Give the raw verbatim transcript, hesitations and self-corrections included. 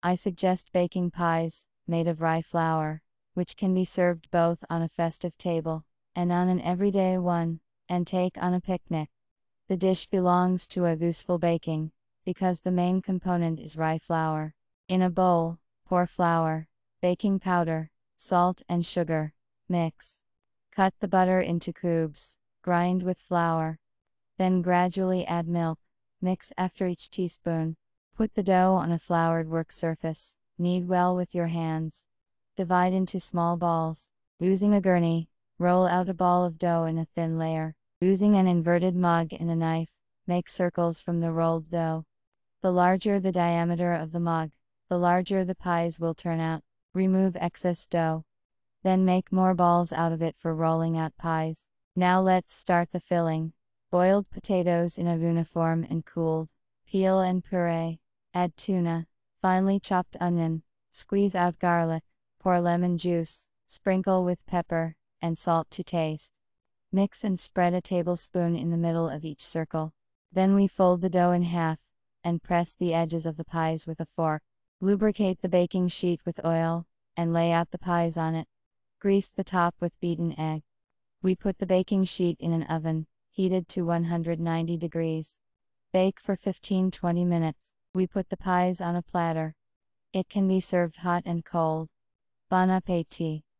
I suggest baking pies, made of rye flour, which can be served both on a festive table, and on an everyday one, and take on a picnic. The dish belongs to a useful baking, because the main component is rye flour. In a bowl, pour flour, baking powder, salt and sugar, mix. Cut the butter into cubes, grind with flour. Then gradually add milk, mix after each teaspoon. Put the dough on a floured work surface, knead well with your hands. Divide into small balls. Using a gurney, roll out a ball of dough in a thin layer. Using an inverted mug and a knife, make circles from the rolled dough. The larger the diameter of the mug, the larger the pies will turn out. Remove excess dough. Then make more balls out of it for rolling out pies. Now let's start the filling. Boiled potatoes in a uniform and cooled. Peel and puree. Add tuna, finely chopped onion, squeeze out garlic, pour lemon juice, sprinkle with pepper and salt to taste. Mix and spread a tablespoon in the middle of each circle. Then we fold the dough in half, and press the edges of the pies with a fork. Lubricate the baking sheet with oil, and lay out the pies on it. Grease the top with beaten egg. We put the baking sheet in an oven, heated to one hundred ninety degrees. Bake for fifteen to twenty minutes. We put the pies on a platter. It can be served hot and cold. Bon appétit!